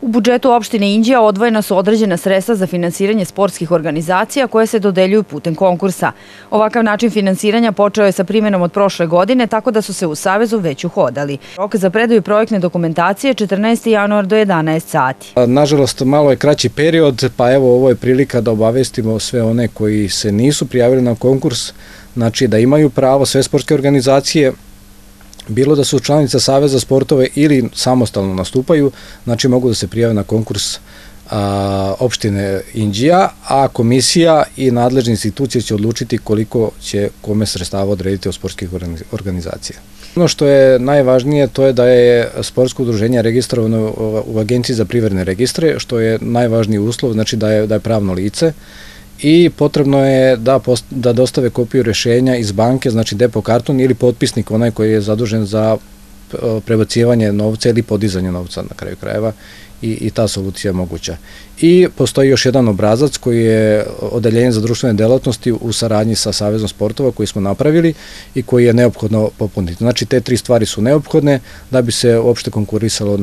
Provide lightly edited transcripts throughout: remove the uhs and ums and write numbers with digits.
U budžetu opštine Inđija odvojena su određena sredstva za finansiranje sportskih organizacija koje se dodeljuju putem konkursa. Ovakav način finansiranja počeo je sa primjenom od prošle godine, tako da su se u Savezu već uhodali. Rok za predaju projektne dokumentacije 14. januar do 11 sati. Nažalost, malo je kraći period, pa evo ovo je prilika da obavestimo sve one koji se nisu prijavili na konkurs, znači da imaju pravo sve sportske organizacije, bilo da su članice Saveza sportove ili samostalno nastupaju, znači mogu da se prijave na konkurs opštine Inđija, a komisija i nadležne institucije će odlučiti koliko će kome sredstava odrediti od sportskih organizacija. Ono što je najvažnije to je da je sportsko udruženje registrovano u Agenciji za privredne registre, što je najvažniji uslov, znači da je pravno lice, i potrebno je da dostave kopiju rješenja iz banke, znači depo karton ili potpisnik, onaj koji je zadužen za prebacivanje novca ili podizanje novca na kraju krajeva, i ta solucija je moguća. I postoji još jedan obrazac koji je odeljenje za društvene delatnosti u saradnji sa Savezom sportova koji smo napravili i koji je neophodno popuniti. Znači te tri stvari su neophodne da bi se uopšte konkurisalo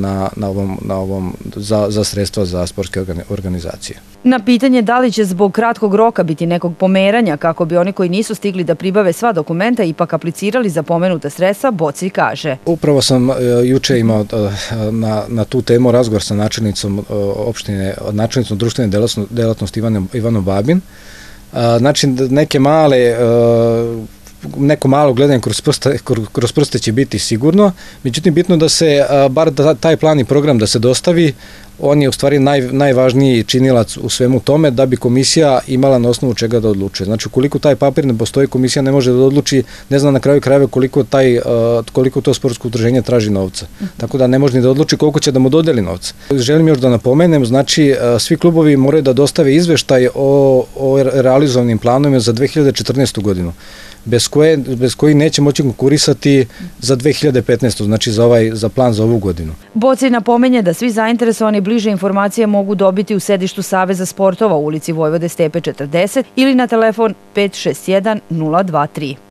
za sredstva za sportske organizacije. Na pitanje da li će zbog kratkog roka biti nekog pomeranja kako bi oni koji nisu stigli da pribave sva dokumenta ipak aplicirali za pomenuta sredstva, Boci kaže. Upravo sam juče imao na tu temu razgovor sa načelnicom opštine, načelnicom društvene delatnosti Ivanom Babin. Znači neko malo gledanje kroz prste će biti sigurno, međutim bitno da se, bar taj plan i program da se dostavi, on je u stvari najvažniji činilac u svemu tome da bi komisija imala na osnovu čega da odlučuje. Znači ukoliko taj papir ne postoji, komisija ne može da odluči, ne zna na kraju krajeva koliko to sportsko udruženje traži novca. Tako da ne može ni da odluči koliko će da mu dodeli novca. Želim još da napomenem, znači svi klubovi moraju da dostave izveštaj o realizovanim planovima za 2014. godinu, bez koji neće moći konkurisati za 2015. znači za plan za ovu godinu. Boci napomenje da svi zainteresovani bliže informacije mogu dobiti u sedištu Saveza sportova u ulici Vojvode Stepe 40 ili na telefon 561 023.